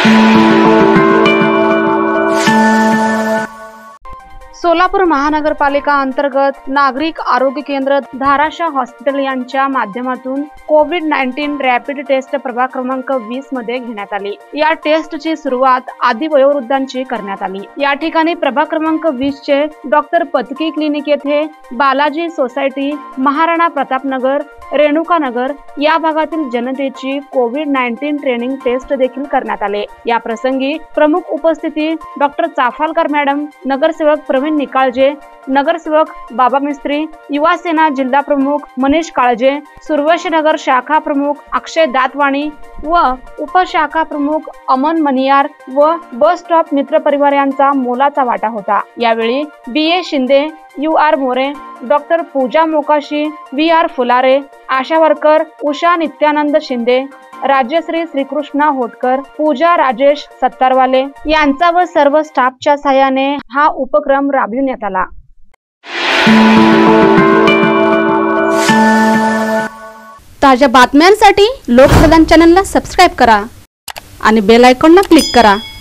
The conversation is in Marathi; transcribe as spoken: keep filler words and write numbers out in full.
सोलापूर महानगरपालिका अंतर्गत नागरिक आरोग्य केंद्र धाराशिव हॉस्पिटल यांच्या माध्यमातून कोविड नाईन्टीन रॅपिड टेस्ट प्रभाग क्रमांक वीस मध्ये घेण्यात आली। या टेस्टची सुरुवात आदी वयोवृद्धांची करण्यात आली। या ठिकाणी प्रभाग क्रमांक वीस चे डॉक्टर पतकी क्लिनिक येथे बालाजी सोसायटी, महाराणा प्रतापनगर, रेणुका नगर या भागातील जनतेची कोविड नाईन्टीन ट्रेनिंग टेस्ट देखील करण्यात आले। या प्रसंगी प्रमुख उपस्थिती डॉक्टर चाफालकर मॅडम, नगरसेवक प्रवीण निकाळजे, नगरसेवक बाबा मिस्त्री, युवा सेना जिल्हा प्रमुख मनीष काळजे, सुरवशी नगर शाखा प्रमुख अक्षय दातवाणी व उपशाखा प्रमुख अमन मनियार व बस स्टॉप मित्र परिवार यांचा मोलाचा वाटा होता। यावेळी B A Shinde, U R More, doctor Pooja Mokashi, V R Phulare, Asha worker Usha Nityanand Shinde, Rajashri Shrikrishna Hotkar, Pooja Rajesh Sattarwale यांचा व सर्व स्टाफच्या सहाय्याने हा उपक्रम राबविण्यात आला। ताज्या बातम्यांसाठी लोकप्रधान चॅनलला सबस्क्राइब करा आणि बेल आयकॉनला क्लिक करा।